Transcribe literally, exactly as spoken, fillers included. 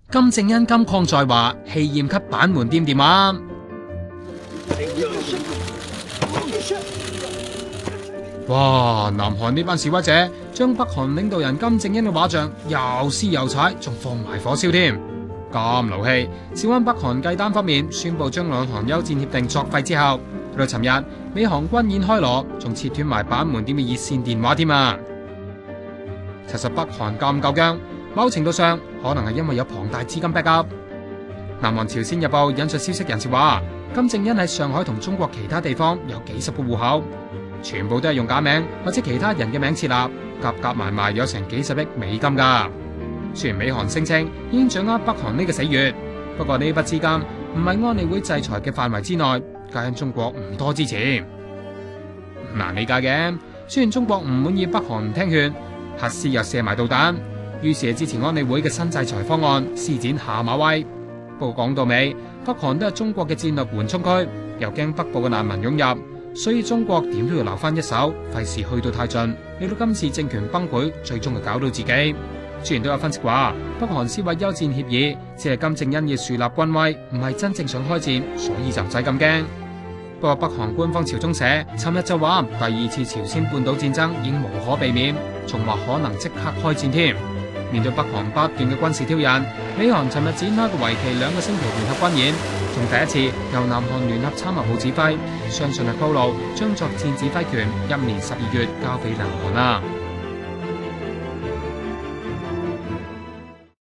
金正恩金礦在華，氣焰給板門店電話。哇！南韓呢班示威者將北韓領導人金正恩嘅畫像又撕又踩，仲放埋火燒添，咁勞氣。事關北韓繼單方面宣布將兩韓休戰協定作廢之後，到尋日美韓軍演開鑼，仲切斷埋板門店嘅熱線電話添啊！其實北韓咁夠僵，某程度上可能係因為有龐大資金 back up。南韓朝鮮日報引述消息人士話，金正恩喺上海同中國其他地方有幾十個戶口，全部都係用假名或者其他人嘅名設立，夾夾埋埋有成幾十億美金㗎。雖然美韓聲稱已經掌握北韓呢個死穴，不過呢筆資金唔係安理會制裁嘅範圍之內，皆因中國唔多支持。唔難理解嘅，雖然中國唔滿意北韓唔聽勸，核試又射埋導彈，於是支持安理會嘅新制裁方案，施展下馬威。不過講到尾，北韓都係中國嘅戰略緩衝區，又驚北部嘅難民湧入，所以中國點都要留翻一手，費事去到太盡，令到今次政權崩潰，最終係搞到自己。雖然都有分析話，北韓撕毀休戰協議，只係金正恩要樹立軍威，唔係真正想開戰，所以就唔使咁驚。不過北韓官方朝中社尋日就話，第二次朝鮮半島戰爭已經無可避免，仲話可能即刻開戰添。面對北韓不斷嘅軍事挑釁，美韓尋日展開個為期兩個星期聯合軍演，仲第一次由南韓聯合參謀部指揮，相信係鋪路將作戰指揮權一年十二月交俾南韓啦。